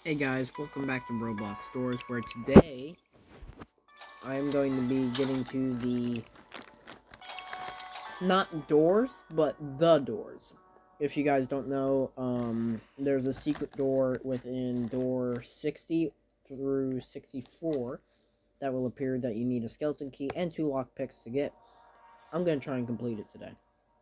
Hey guys, welcome back to Roblox Stores, where today I am going to be getting to the, not doors, but the doors. If you guys don't know, there's a secret door within door 60 through 64 that will appear that you need a skeleton key and 2 lockpicks to get. I'm going to try and complete it today.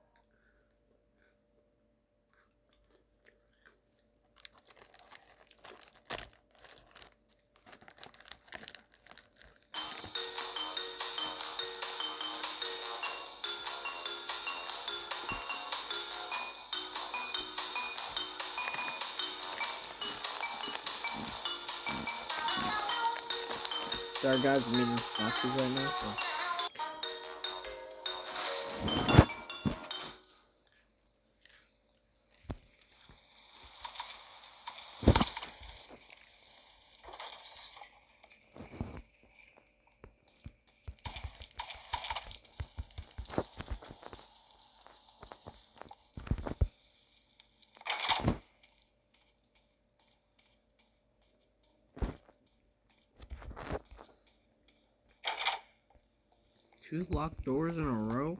Sorry guys, I'm eating boxes right now, so... 2 locked doors in a row?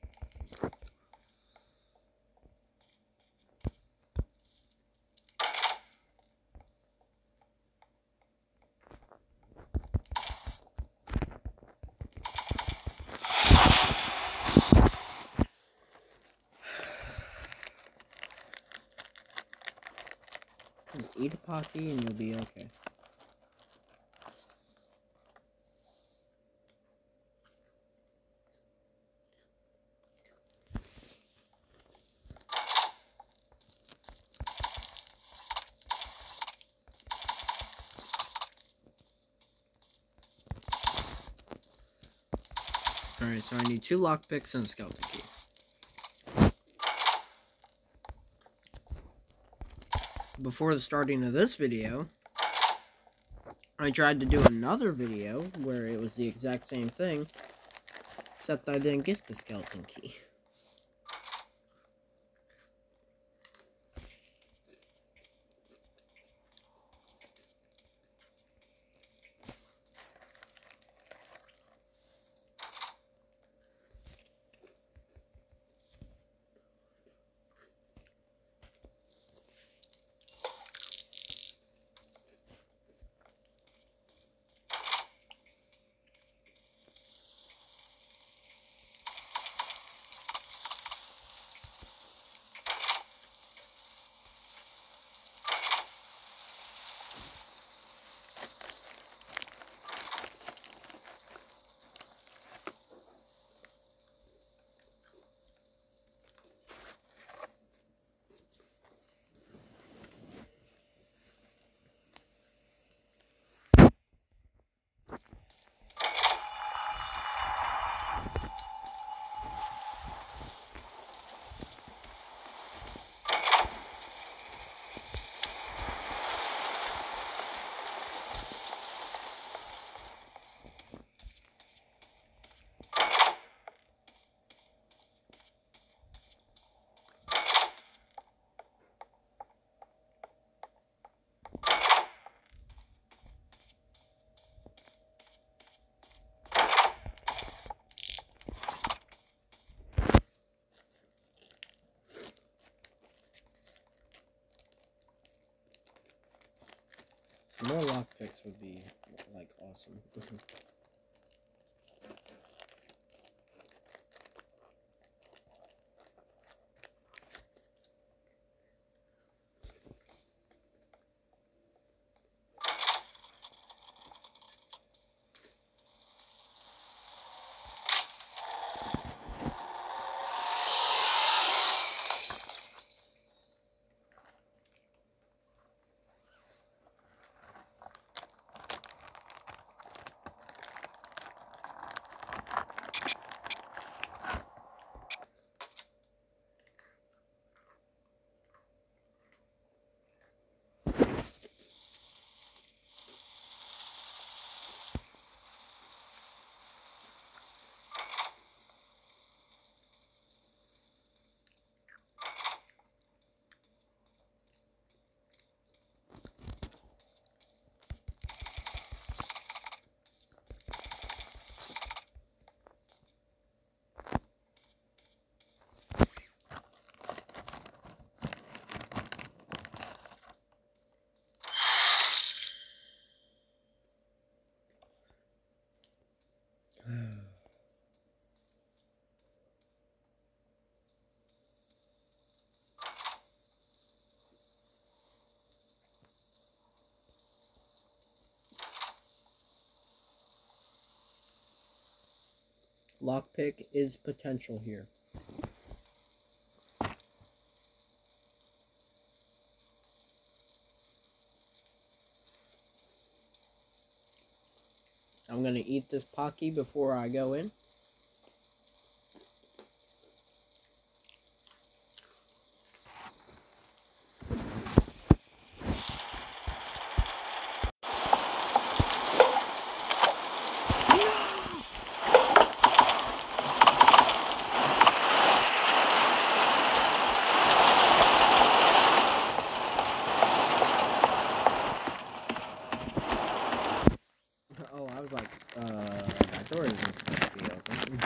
Just eat a Pocky and you'll be okay. Alright, so I need 2 lockpicks and a skeleton key. Before the starting of this video, I tried to do another video where it was the exact same thing, except I didn't get the skeleton key. More lockpicks would be, like, awesome. Lockpick is potential here. I'm gonna eat this Pocky before I go in. Oh, I was like, that door isn't supposed to be open.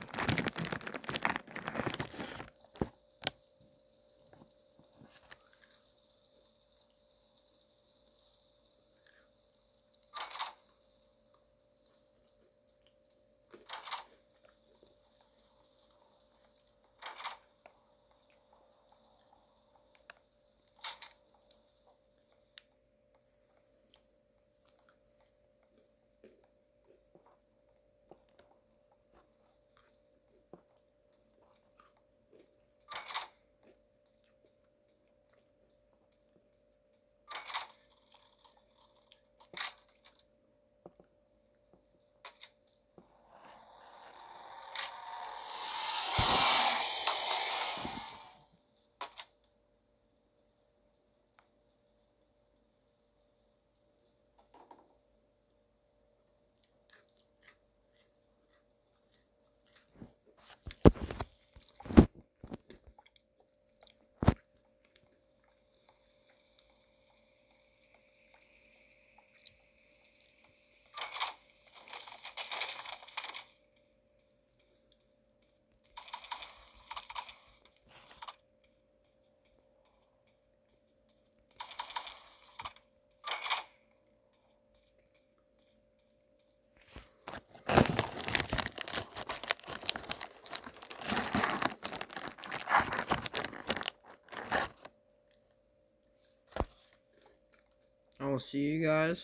I will see you guys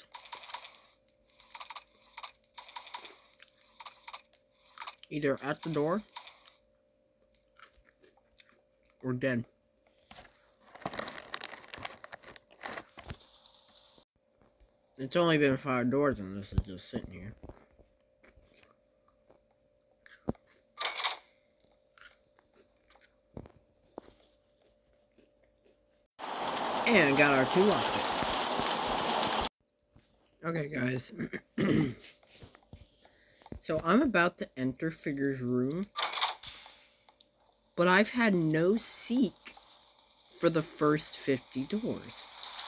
either at the door or dead. It's only been 5 doors and this is just sitting here. And got our 2 lockpicks. Okay, guys. So I'm about to enter Figure's room, but I've had no seek for the first 50 doors.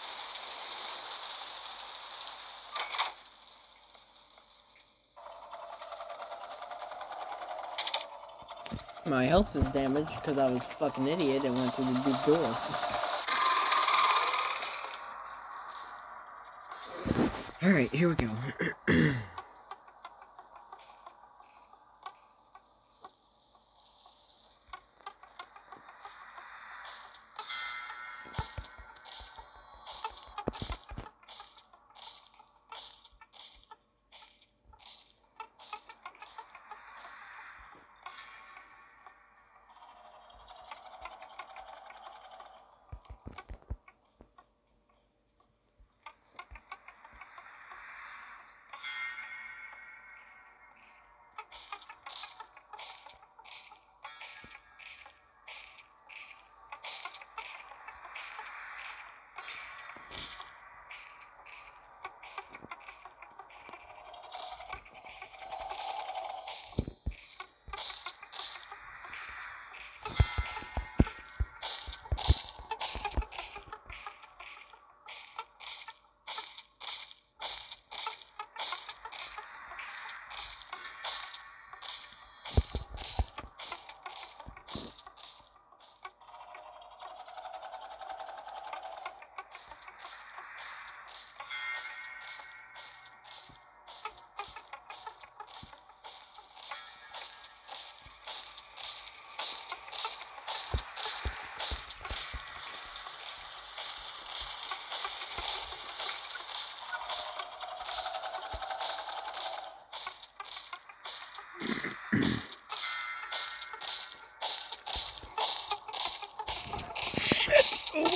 My health is damaged because I was a fucking idiot and went through the big door. Alright, here we go.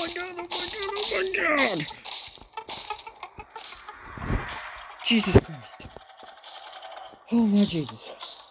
my god, oh my god, oh my god! Jesus Christ. Oh my Jesus.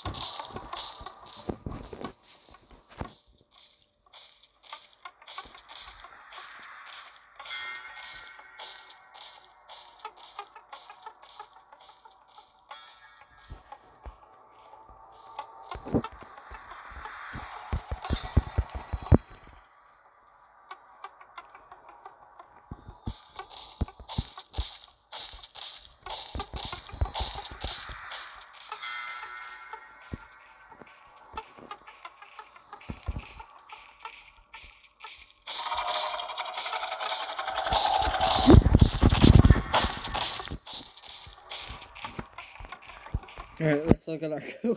Alright, let's look at our code.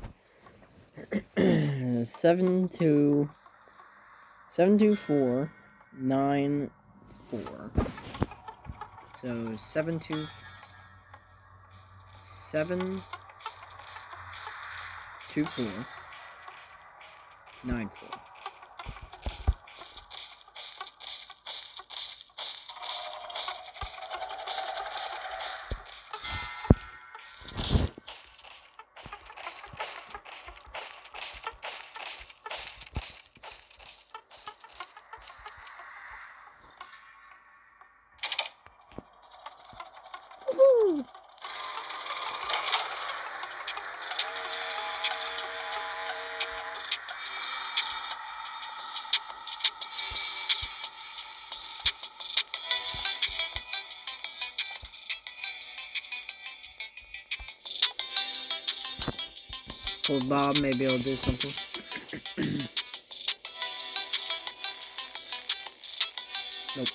72494. So 72494. Woohoo! Old Bob, maybe he'll do something. Nope.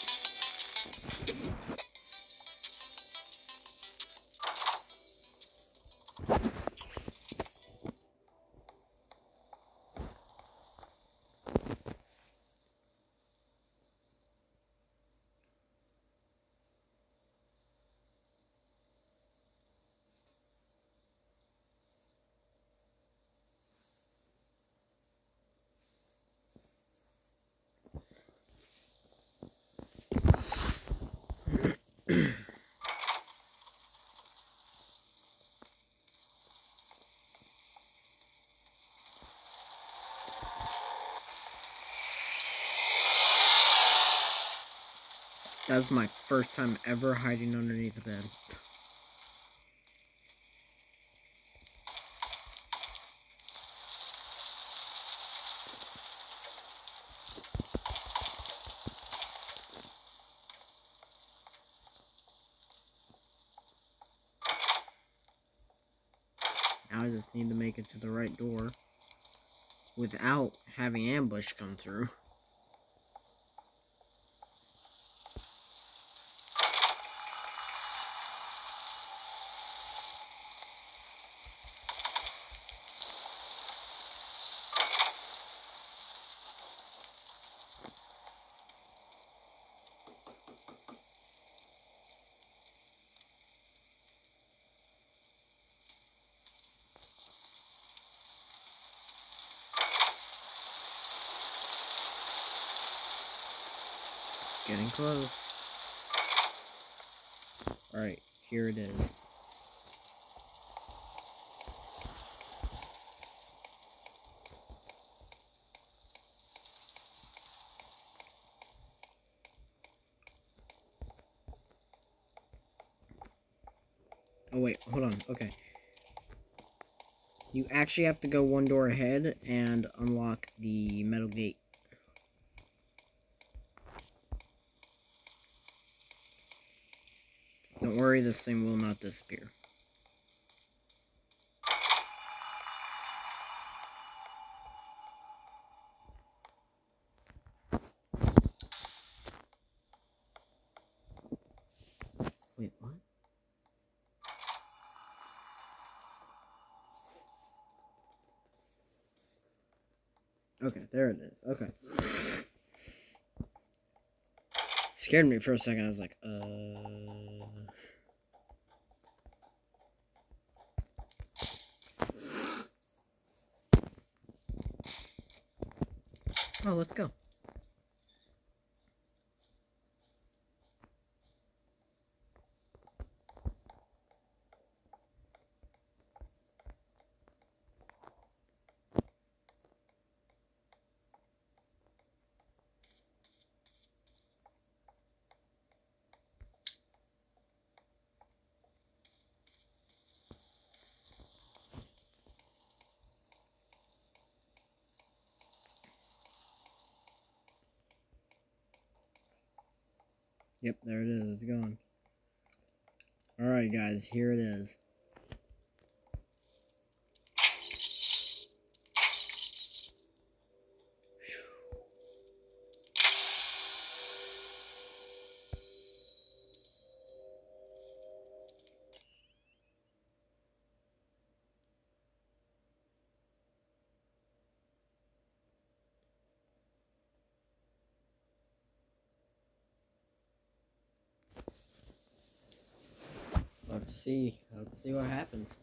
That was my first time ever hiding underneath the bed. Now I just need to make it to the right door without having ambush come through. Getting close. Alright, here it is. Oh wait, hold on, okay. You actually have to go one door ahead and unlock the metal gate. Don't worry, this thing will not disappear. Wait, what? Okay, there it is. Okay. Scared me for a second. I was like, Oh, let's go. Yep, there it is. It's gone. Alright, guys, here it is. Let's see. Let's see what happens.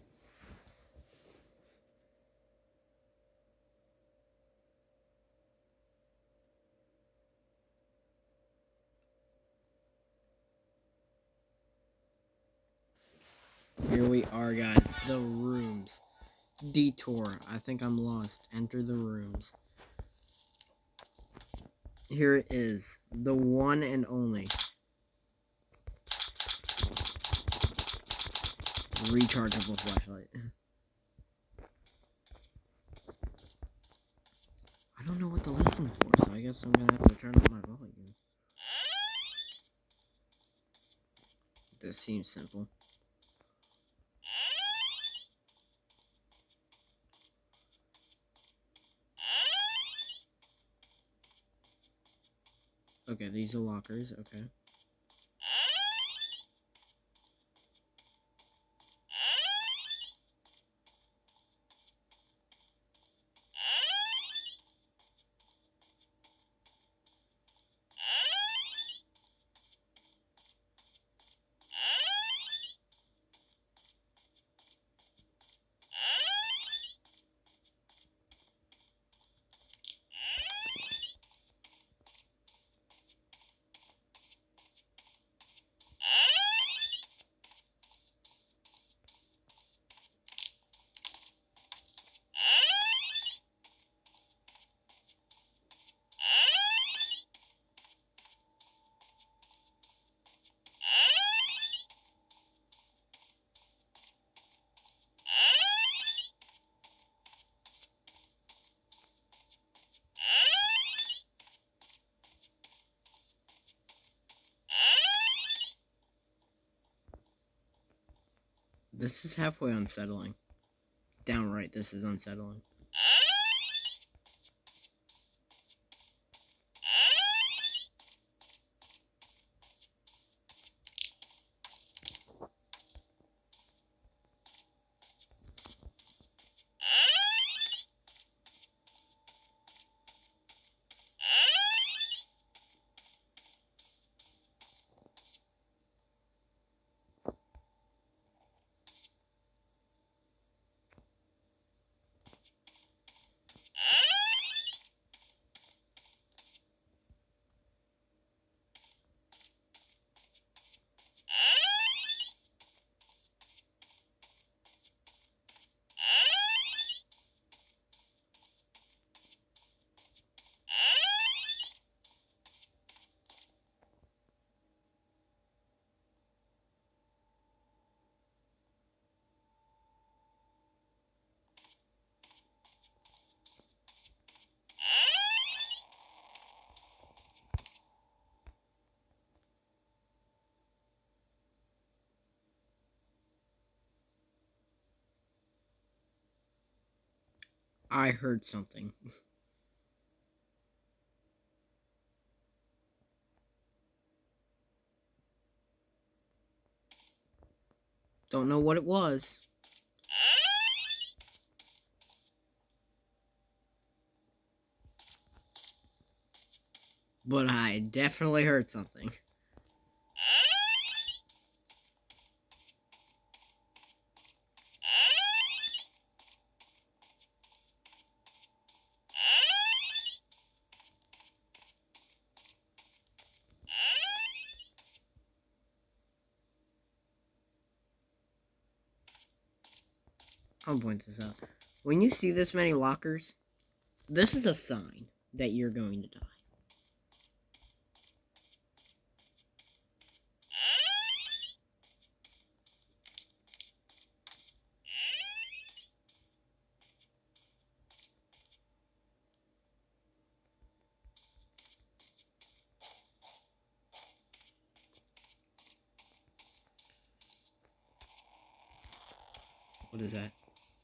Here we are, guys. The rooms. Detour. I think I'm lost. Enter the rooms. Here it is. The one and only. Rechargeable flashlight. I don't know what to listen for, so I guess I'm gonna have to turn up my volume. This seems simple. Okay, these are lockers, okay. This is halfway unsettling. Downright, this is unsettling. I heard something. Don't know what it was. But I definitely heard something. I'll point this out. When you see this many lockers, this is a sign that you're going to die. What is that?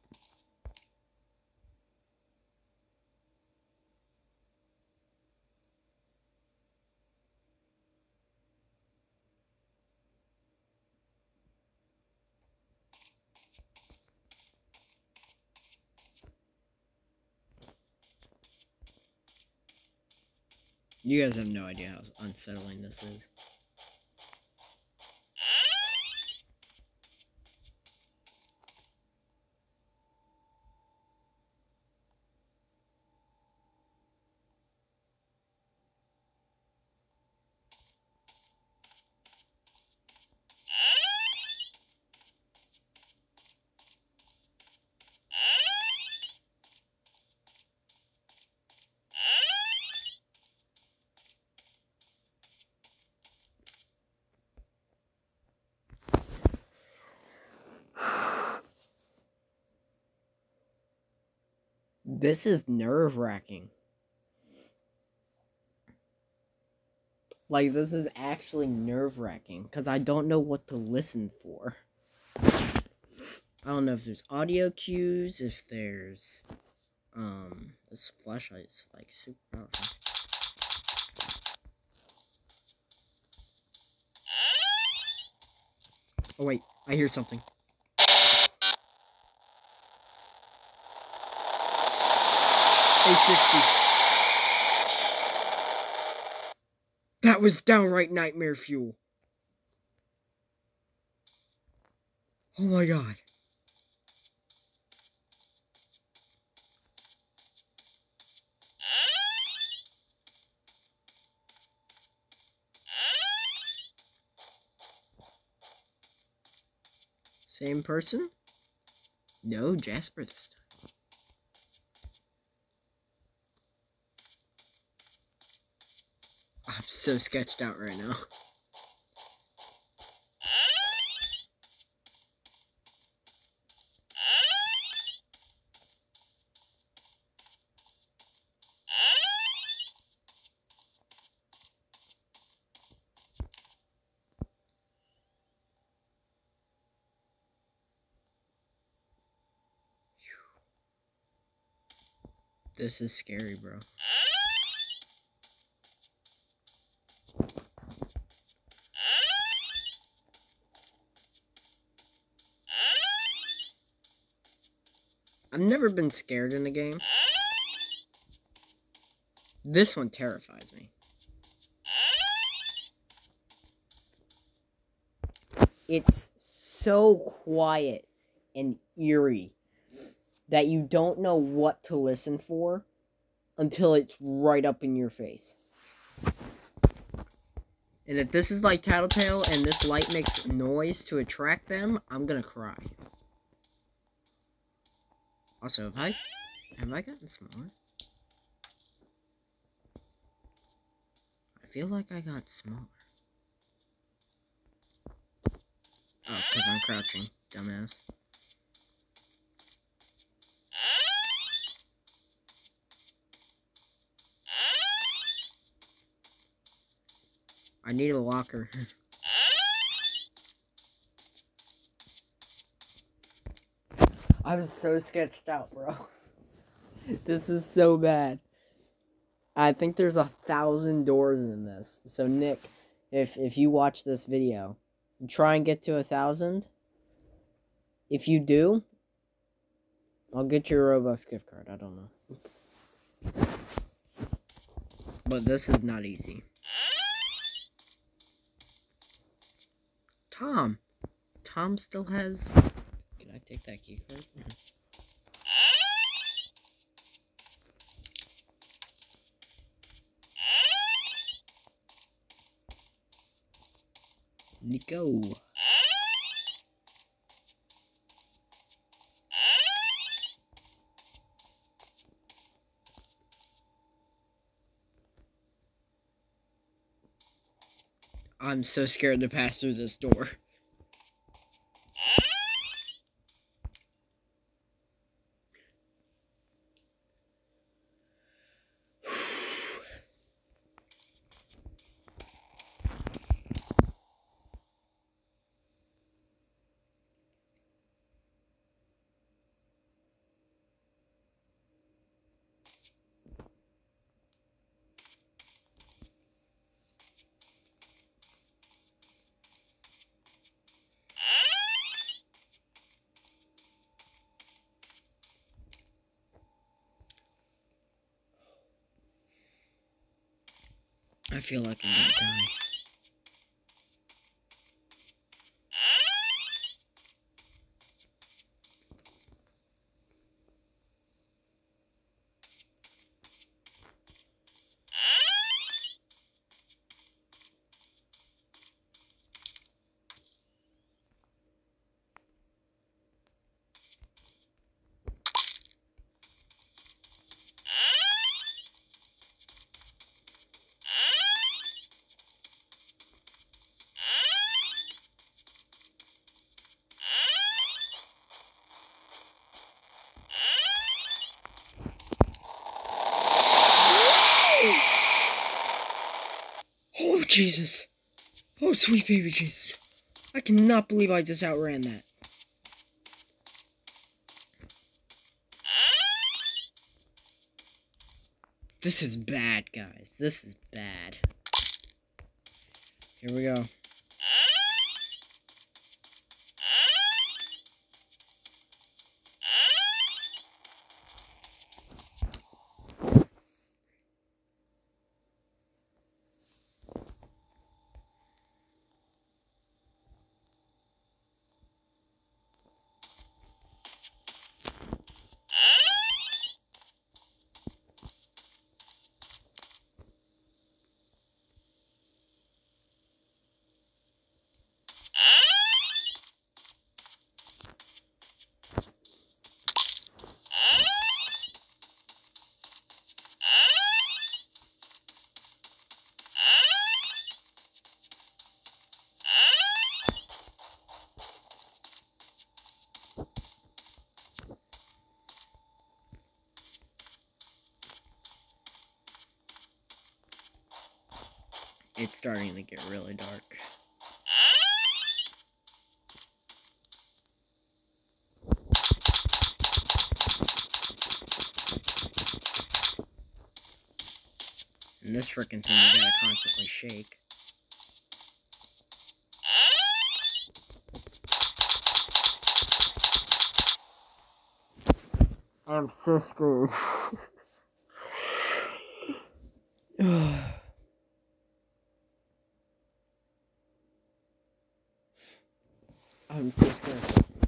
You guys have no idea how unsettling this is. This is nerve-wracking. Like, this is actually nerve-wracking, because I don't know what to listen for. I don't know if there's audio cues, if there's, this flashlight is, like, super powerful. Oh, wait, I hear something. A60. That was downright nightmare fuel. Oh my god. Same person? No, Jasper this time. I'm so sketched out right now. This is scary, bro. I've never been scared in a game. This one terrifies me. It's so quiet and eerie that you don't know what to listen for until it's right up in your face. And if this is like Tattletale and this light makes noise to attract them, I'm gonna cry. Also, have I gotten smaller? I feel like I got smaller. Oh, because I'm crouching, dumbass. I need a locker. I was so sketched out, bro. This is so bad. I think there's 1,000 doors in this. So Nick, if you watch this video, try and get to 1,000. If you do, I'll get you a Robux gift card. I don't know. But this is not easy. Tom still has... Can I take that key card? Nico. I'm so scared to pass through this door. I feel like I'm gonna die. Oh, Jesus. Oh, sweet baby Jesus. I cannot believe I just outran that. This is bad, guys. This is bad. Here we go. It's starting to get really dark. And this frickin' thing you gotta constantly shake. I'm so screwed. I'm so scared.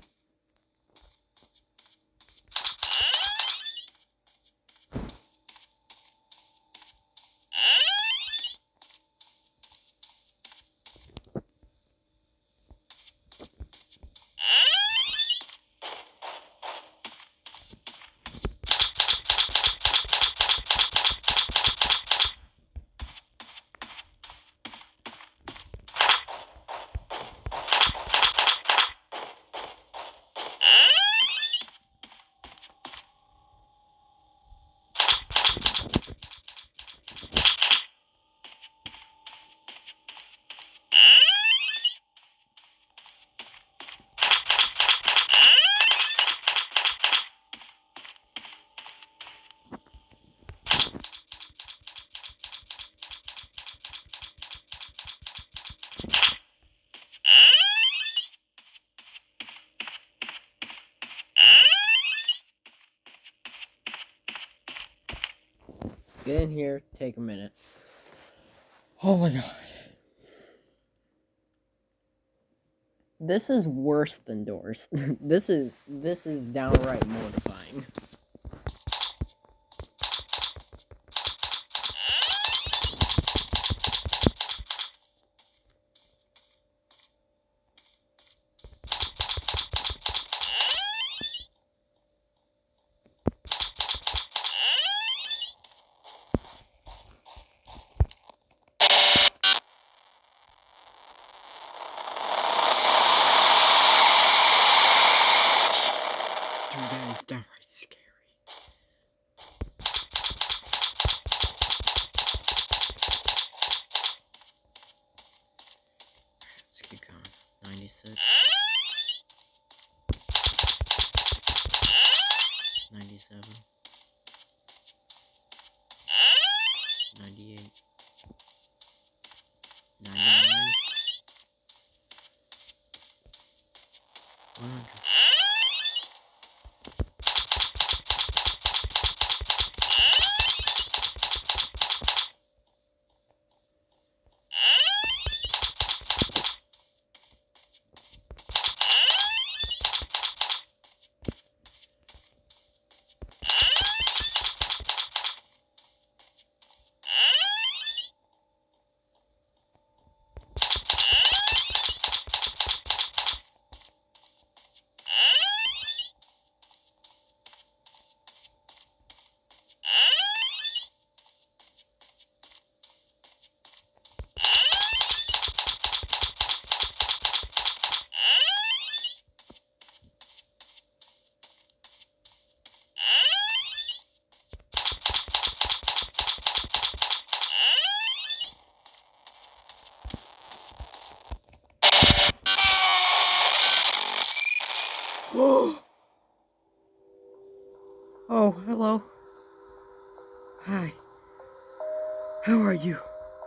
Get in here, take a minute. Oh my god. This is worse than Doors. This is downright mortifying. That is downright scary. Let's keep going. 96. 97. 98. 99. 100. Oh, hello. Hi. How are you?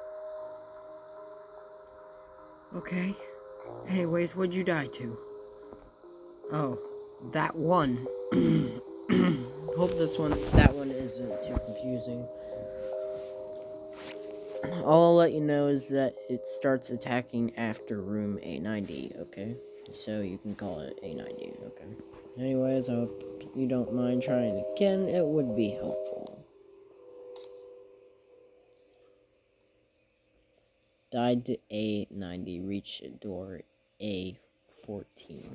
Okay. Anyways, what'd you die to? Oh, that one. Hope that one isn't too confusing. All I'll let you know is that it starts attacking after room A90, okay? So you can call it A90, okay? Anyways, I hope you don't mind trying again. It would be helpful. Died to A90, reached door A14.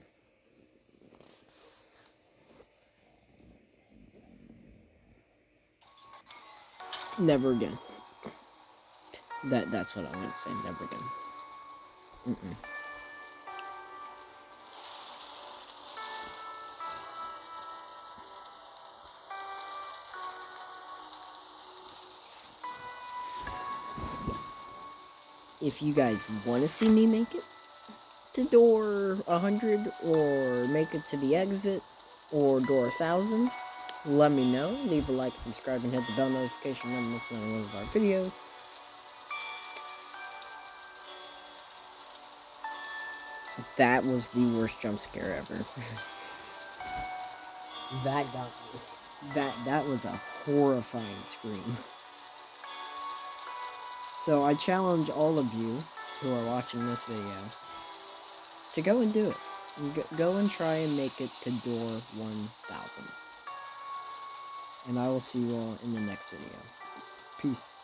Never again. That's what I'm gonna say. Never again. If you guys want to see me make it to door 100 or make it to the exit or door 1000, let me know. Leave a like, subscribe, and hit the bell notification to miss none of our videos. That was the worst jump scare ever. That got me. That was a horrifying scream. So I challenge all of you who are watching this video to go and do it. Go and try and make it to door 1000. And I will see you all in the next video. Peace.